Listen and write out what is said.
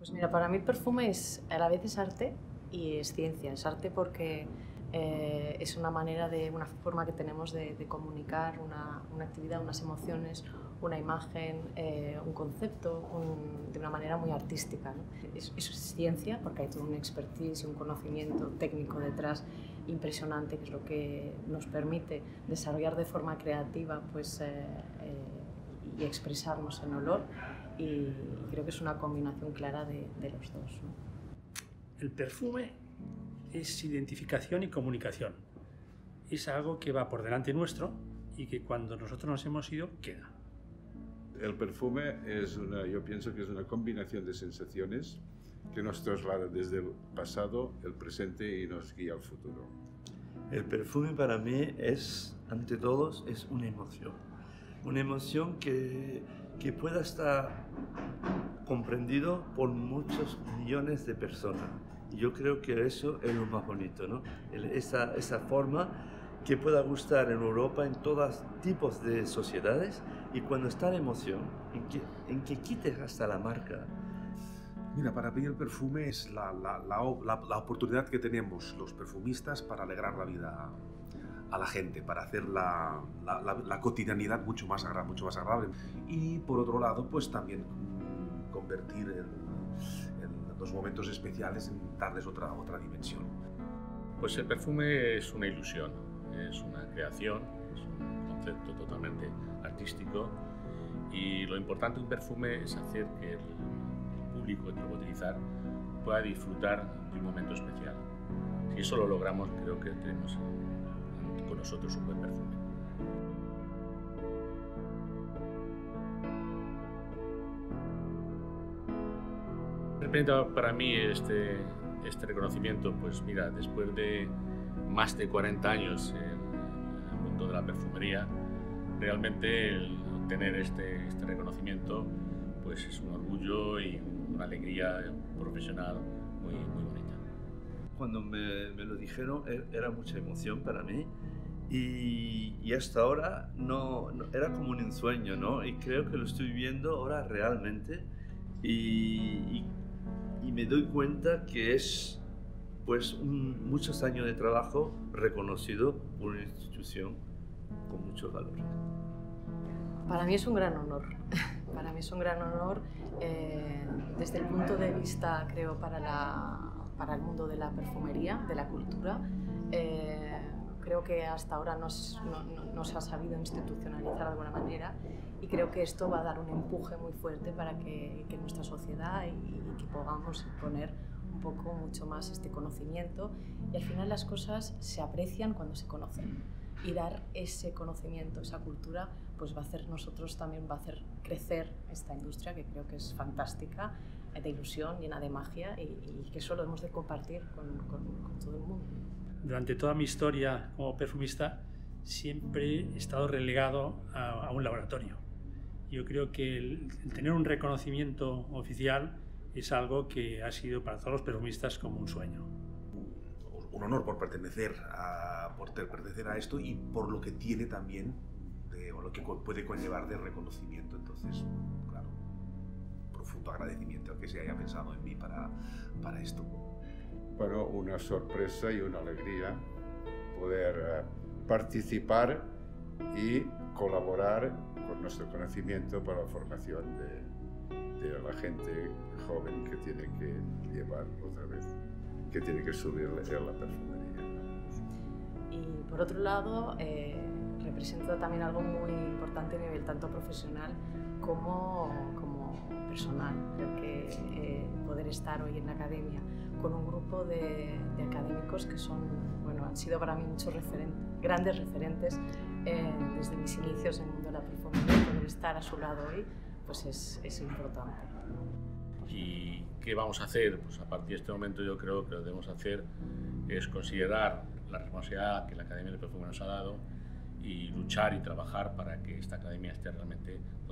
Pues mira, para mí el perfume es a la vez es arte y es ciencia. Es arte porque es una manera, una forma que tenemos de comunicar una actividad, unas emociones, una imagen, un concepto, de una manera muy artística, ¿no? Eso es ciencia porque hay todo un expertise y un conocimiento técnico detrás impresionante, que es lo que nos permite desarrollar de forma creativa pues, y expresarnos en olor, y creo que es una combinación clara de los dos, ¿no? El perfume es identificación y comunicación. Es algo que va por delante nuestro y que cuando nosotros nos hemos ido, queda. El perfume yo pienso que es una combinación de sensaciones que nos traslada desde el pasado, el presente y nos guía al futuro. El perfume para mí es, ante todo, es una emoción. Una emoción que pueda estar comprendido por muchos millones de personas. Y yo creo que eso es lo más bonito, ¿no? Esa forma que pueda gustar en Europa, en todos tipos de sociedades, y cuando está la emoción, en que quites hasta la marca. Mira, para mí el perfume es la oportunidad que tenemos los perfumistas para alegrar la vida a la gente, para hacer la cotidianidad mucho más agradable. Y por otro lado, pues también convertir en los momentos especiales, en darles otra dimensión. Pues el perfume es una ilusión, es una creación, es un concepto totalmente artístico, y lo importante de un perfume es hacer que el público que lo va a utilizar pueda disfrutar de un momento especial. Si eso lo logramos, creo que tenemos con nosotros un buen perfume. Representa para mí este reconocimiento, pues mira, después de más de 40 años en el mundo de la perfumería, realmente el obtener este reconocimiento pues es un orgullo y una alegría profesional muy bonita. Cuando me lo dijeron era mucha emoción para mí, y hasta ahora no era como un ensueño, ¿no? Y creo que lo estoy viviendo ahora realmente, y me doy cuenta que es pues muchos años de trabajo reconocido por una institución con mucho valor. Para mí es un gran honor. Para mí es un gran honor desde el punto de vista, creo, para el mundo de la perfumería, de la cultura. Creo que hasta ahora no se ha sabido institucionalizar de alguna manera, y creo que esto va a dar un empuje muy fuerte para que nuestra sociedad y que podamos poner un poco mucho más este conocimiento, y al final las cosas se aprecian cuando se conocen, y dar ese conocimiento, esa cultura, pues va a hacer crecer esta industria, que creo que es fantástica, de ilusión, llena de magia, y que eso lo hemos de compartir con todo el mundo. Durante toda mi historia como perfumista siempre he estado relegado a un laboratorio. Yo creo que el tener un reconocimiento oficial es algo que ha sido para todos los perfumistas como un sueño. Un honor por pertenecer a esto, y por lo que tiene también, o lo que puede conllevar de reconocimiento. Entonces, claro, profundo agradecimiento a que se haya pensado en mí para esto. Bueno, una sorpresa y una alegría poder participar y colaborar con nuestro conocimiento para la formación de la gente joven que tiene que llevar otra vez, que tiene que subir la perfumería. Y por otro lado, representa también algo muy importante a nivel tanto profesional como personal. Creo que poder estar hoy en la academia con un grupo de académicos que han sido para mí muchos grandes referentes desde mis inicios en el mundo de la perfumería. Poder estar a su lado hoy pues es importante. ¿Y qué vamos a hacer? Pues a partir de este momento yo creo que lo que debemos hacer es considerar la responsabilidad que la Academia de Perfume nos ha dado y luchar y trabajar para que esta academia esté realmente